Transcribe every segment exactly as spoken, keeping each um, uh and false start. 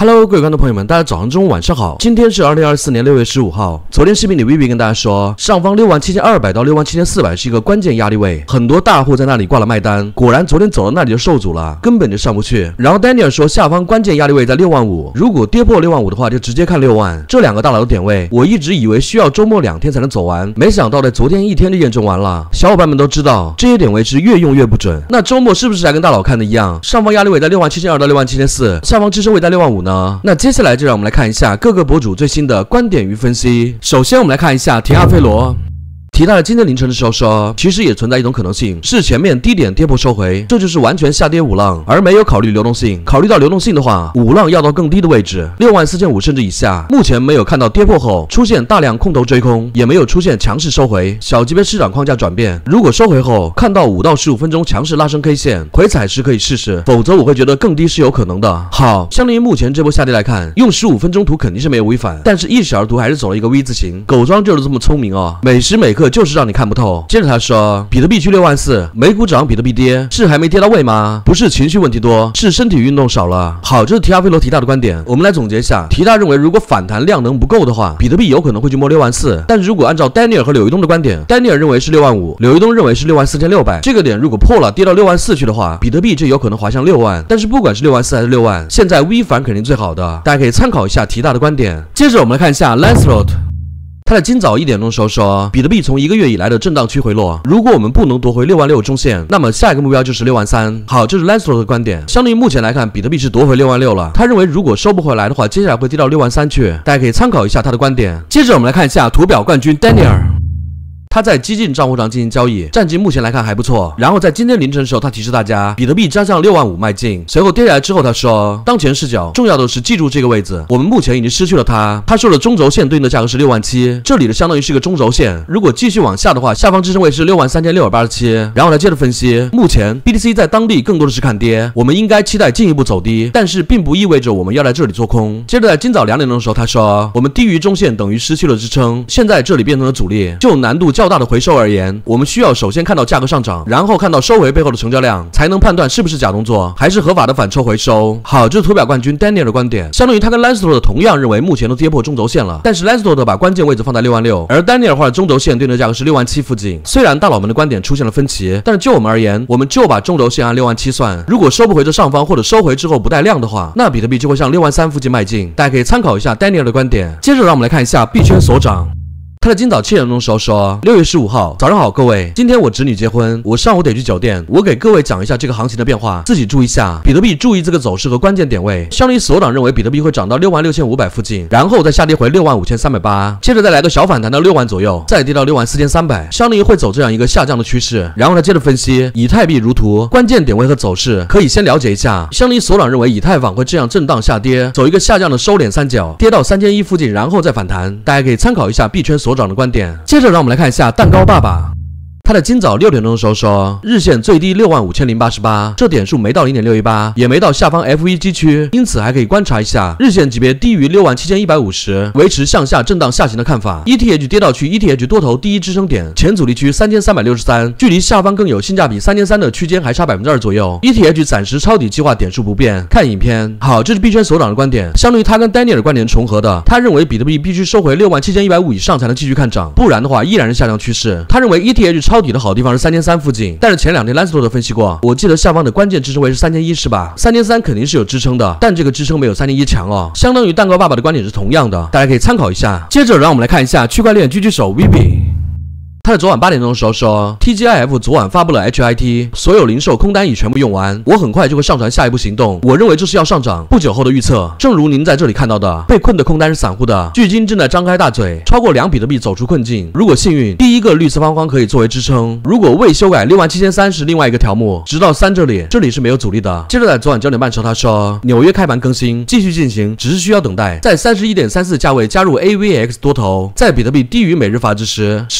Hello， 各位观众朋友们，大家早上、中午、晚上好。今天是二零二四年六月十五号。昨天视频里 Vivi 跟大家说，上方六万七千二百到六万七千四百是一个关键压力位，很多大户在那里挂了卖单，果然昨天走到那里就受阻了，根本就上不去。然后 Daniel 说，下方关键压力位在六万五，如果跌破六万五的话，就直接看六万。这两个大佬的点位，我一直以为需要周末两天才能走完，没想到在昨天一天就验证完了。小伙伴们都知道，这些点位是越用越不准。那周末是不是还跟大佬看的一样？上方压力位在六万七千二到六万七千四，下方支撑位在六万五呢？那接下来就让我们来看一下各个博主最新的观点与分析。首先我们来看一下提阿菲罗。提到了今天凌晨的时候说，其实也存在一种可能性，是前面低点跌破收回，这就是完全下跌五浪，而没有考虑流动性。考虑到流动性的话，五浪要到更低的位置，六万四千五甚至以下。目前没有看到跌破后出现大量空头追空，也没有出现强势收回，小级别市场框架转变。如果收回后看到五到十五分钟强势拉升 K 线，回踩时可以试试，否则我会觉得更低是有可能的。好，相对于目前这波下跌来看，用十五分钟图肯定是没有违反，但是一小时图还是走了一个 V 字形。狗庄就是这么聪明哦，每时每刻就是让你看不透。接着他说，比特币去六万四，美股涨，比特币跌，是还没跌到位吗？不是情绪问题多，是身体运动少了。好，这是提阿菲罗提大的观点。我们来总结一下，提大认为，如果反弹量能不够的话，比特币有可能会去摸六万四。但是如果按照丹尼尔和柳一东的观点，丹尼尔认为是六万五，柳一东认为是六万四千六百。这个点如果破了，跌到六万四去的话，比特币就有可能滑向六万。但是不管是六万四还是六万，现在 V 反肯定最好的，大家可以参考一下提大的观点。接着我们来看一下 Lancelot。他在今早一点钟的时候说，比特币从一个月以来的震荡区回落，如果我们不能夺回六万六中线，那么下一个目标就是六万三。好，这是 Lancelot 的观点。相对于目前来看，比特币是夺回六万六了。他认为如果收不回来的话，接下来会跌到六万三去，大家可以参考一下他的观点。接着我们来看一下图表冠军 Daniel。他在激进账户上进行交易，战绩目前来看还不错。然后在今天凌晨的时候，他提示大家，比特币将向六万五迈进。随后跌下来之后，他说，当前视角重要的是记住这个位置，我们目前已经失去了它。他说的中轴线对应的价格是六万七，这里的相当于是个中轴线。如果继续往下的话，下方支撑位是六万三千六百八十七。然后他接着分析，目前 B T C 在当地更多的是看跌，我们应该期待进一步走低，但是并不意味着我们要在这里做空。接着在今早两点钟的时候，他说，我们低于中线等于失去了支撑，现在这里变成了阻力。就难度较大的回收而言，我们需要首先看到价格上涨，然后看到收回背后的成交量，才能判断是不是假动作，还是合法的反抽回收。好，这是图表冠军 Daniel 的观点，相当于他跟 Lancelot 同样认为目前都跌破中轴线了，但是 Lancelot 把关键位置放在六万六，而 Daniel 画的中轴线对应的价格是六万七附近。虽然大佬们的观点出现了分歧，但是就我们而言，我们就把中轴线按六万七算，如果收不回这上方或者收回之后不带量的话，那比特币就会向六万三附近迈进。大家可以参考一下 Daniel 的观点。接着让我们来看一下币圈所涨。他在今早七点钟的时候说，六月十五号早上好各位，今天我侄女结婚，我上午得去酒店，我给各位讲一下这个行情的变化，自己注意一下。比特币注意这个走势和关键点位，相当于所长认为比特币会涨到六万六千五百附近，然后再下跌回六万五千三百八，接着再来个小反弹到六万左右，再跌到六万四千三百，相当于会走这样一个下降的趋势。然后他接着分析以太币如图，关键点位和走势可以先了解一下，相当于所长认为以太坊会这样震荡下跌，走一个下降的收敛三角，跌到三千一附近，然后再反弹。大家可以参考一下币圈所长的观点。接着让我们来看一下蛋糕爸爸。他在今早六点钟的时候说，日线最低六万五千零八十八，这点数没到 零点六一八，也没到下方 F 一 基区，因此还可以观察一下日线级别低于六万七千一百五十，维持向下震荡下行的看法。E T H 跌到区 E T H 多头第一支撑点前阻力区三千三百六十三，距离下方更有性价比三千三的区间还差 百分之二 左右。E T H 暂时抄底计划点数不变，看影片。好，这是币圈所长的观点，相当于他跟 Daniel 的观点重合的。他认为比特币必须收回六万七千一百五以上才能继续看涨，不然的话依然是下降趋势。他认为 E T H 抄底的好地方是三千三附近，但是前两天 Lancelot 分析过，我记得下方的关键支撑位是三千一是吧？三千三肯定是有支撑的，但这个支撑没有三千一强哦，相当于蛋糕爸爸的观点是同样的，大家可以参考一下。接着让我们来看一下区块链狙击手 Vivi。他在昨晚八点钟的时候说 ，T G I F 昨晚发布了 H I T， 所有零售空单已全部用完，我很快就会上传下一步行动。我认为这是要上涨不久后的预测。正如您在这里看到的，被困的空单是散户的，距今正在张开大嘴，超过两比特币走出困境。如果幸运，第一个绿色方框可以作为支撑；如果未修改，六万七千三是另外一个条目，直到三这里，这里是没有阻力的。接着在昨晚九点半的时候，他说纽约开盘更新继续进行，只是需要等待，在 三十一点三四 价位加入 A V X 多头，在比特币低于每日阀值时，使用相同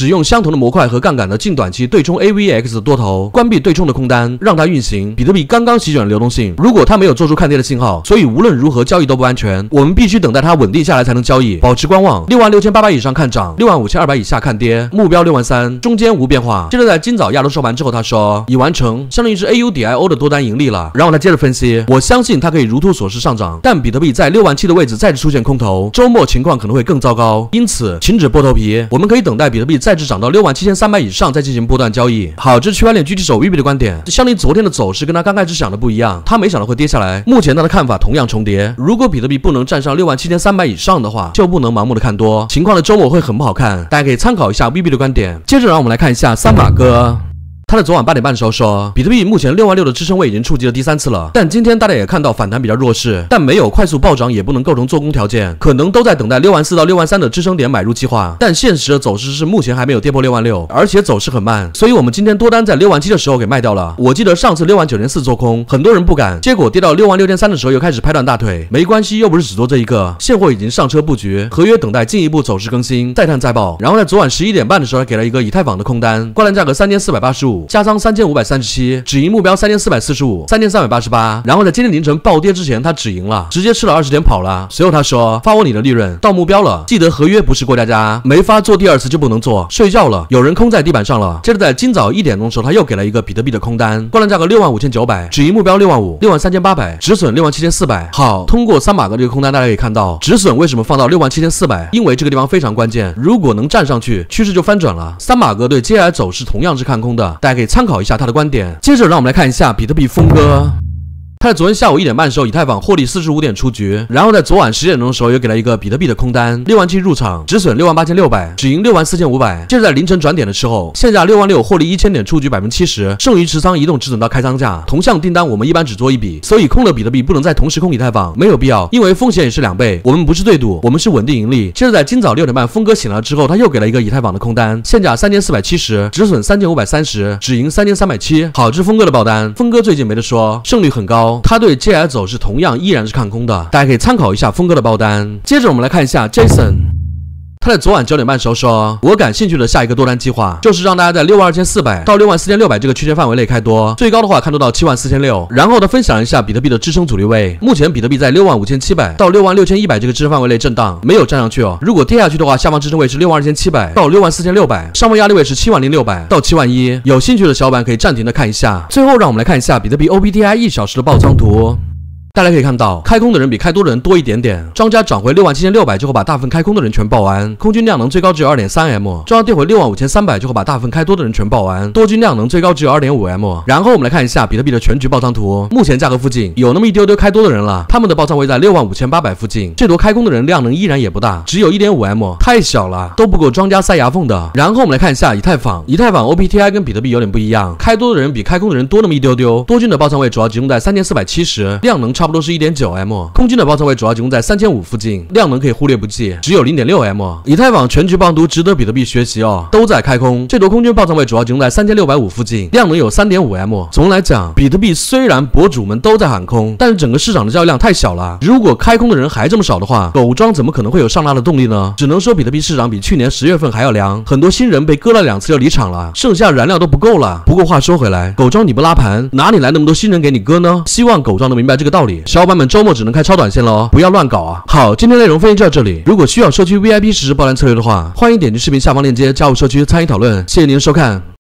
同的模块和杠杆的近短期对冲 A V X 的多头，关闭对冲的空单，让它运行。比特币刚刚席卷了流动性，如果它没有做出看跌的信号，所以无论如何交易都不安全。我们必须等待它稳定下来才能交易，保持观望。六万六千八百以上看涨，六万五千二百以下看跌，目标六万三，中间无变化。接着在今早亚洲收盘之后，他说已完成，相当于是 A U D I O 的多单盈利了。然后他接着分析，我相信它可以如图所示上涨，但比特币在六万七的位置再次出现空头，周末情况可能会更糟糕，因此停止剥头皮，我们可以等待比特币再次涨到六万七千三百以上再进行波段交易。好，这是区块链狙击手 V B 的观点，相当于昨天的走势跟他刚开始想的不一样，他没想到会跌下来，目前他的看法同样重叠。如果比特币不能站上六万七千三百以上的话，就不能盲目的看多，情况的周末会很不好看，大家可以参考一下 V B 的观点。接着让我们来看一下三马哥。他在昨晚八点半的时候说，比特币目前六万六的支撑位已经触及了第三次了，但今天大家也看到反弹比较弱势，但没有快速暴涨，也不能构成做空条件，可能都在等待六万四到六万三的支撑点买入计划。但现实的走势是目前还没有跌破六万六，而且走势很慢，所以我们今天多单在六万七的时候给卖掉了。我记得上次六万九千四做空，很多人不敢，结果跌到六万六千三的时候又开始拍断大腿，没关系，又不是只做这一个，现货已经上车布局，合约等待进一步走势更新，再探再报。然后在昨晚十一点半的时候给了一个以太坊的空单，关单价格三千四百八十五，加仓三千五百三十七，止盈目标三千四百四十五，三千三百八十八。然后在今天凌晨暴跌之前，他止盈了，直接吃了二十点跑了。随后他说发我你的利润到目标了，记得合约不是过家家，没法做第二次就不能做，睡觉了，有人空在地板上了。接着在今早一点钟的时候，他又给了一个比特币的空单，关单价格六万五千九百，止盈目标六万五，六万三千八百，止损六万七千四百。好，通过三马哥这个空单，大家可以看到止损为什么放到六万七千四百，因为这个地方非常关键，如果能站上去，趋势就翻转了。三马哥对接下来走势同样是看空的，大家可以参考一下他的观点。接着让我们来看一下比特币峰哥。他在昨天下午一点半的时候，以太坊获利四十五点出局，然后在昨晚十点钟的时候又给了一个比特币的空单，六万七入场，止损六万八千六百，止盈六万四千五百。接着在凌晨转点的时候，现价六万六获利一千点出局百分之七十，剩余持仓移动止损到开仓价。同项订单我们一般只做一笔，所以空的比特币不能在同时空以太坊，没有必要，因为风险也是两倍。我们不是对赌，我们是稳定盈利。接着在今早六点半，峰哥醒了之后，他又给了一个以太坊的空单，现价三千四百七十，止损三千五百三十，止盈三千三百七。好，这是峰哥的爆单。峰哥最近没得说，胜率很高，他对接下来走势同样依然是看空的，大家可以参考一下峰哥的爆单。接着我们来看一下 Jason。他在昨晚九点半的时候说，我感兴趣的下一个多单计划就是让大家在六万二千四百到六万四千六百这个区间范围内开多，最高的话看多到七万四千六。然后他分享一下比特币的支撑阻力位，目前比特币在六万五千七百到六万六千一百这个支撑范围内震荡，没有站上去哦。如果跌下去的话，下方支撑位是六万二千七百到六万四千六百，上方压力位是七万零六百到七万一。有兴趣的小伙伴可以暂停的看一下。最后让我们来看一下比特币 O B T I 一小时的爆仓图。大家可以看到，开空的人比开多的人多一点点。庄家涨回六万七千六百之后，把大部分开空的人全爆完，空军量能最高只有 二点三 M。庄家跌回六万五千三百之后，把大部分开多的人全爆完，多军量能最高只有 二点五 M。然后我们来看一下比特币的全局爆仓图，目前价格附近有那么一丢丢开多的人了，他们的爆仓位在六万五千八百附近，这坨开空的人量能依然也不大，只有 一点五 M， 太小了，都不够庄家塞牙缝的。然后我们来看一下以太坊，以太坊 O P T I 跟比特币有点不一样，开多的人比开空的人多那么一丢丢，多军的爆仓位主要集中在三千四百七十，量能差不多是 一点九 M。空军的爆仓位主要集中在三千五附近，量能可以忽略不计，只有 零点六 M。以太坊全局爆图值得比特币学习哦，都在开空。这坨空军爆仓位主要集中在三千六百五附近，量能有 三点五 M。总的来讲，比特币虽然博主们都在喊空，但是整个市场的交易量太小了。如果开空的人还这么少的话，狗庄怎么可能会有上拉的动力呢？只能说比特币市场比去年十月份还要凉，很多新人被割了两次就离场了，剩下燃料都不够了。不过话说回来，狗庄你不拉盘，哪里来那么多新人给你割呢？希望狗庄能明白这个道理。小伙伴们周末只能开超短线了哦，不要乱搞啊！好，今天内容分析就到这里。如果需要社区 V I P 实时爆单策略的话，欢迎点击视频下方链接加入社区参与讨论。谢谢您的收看。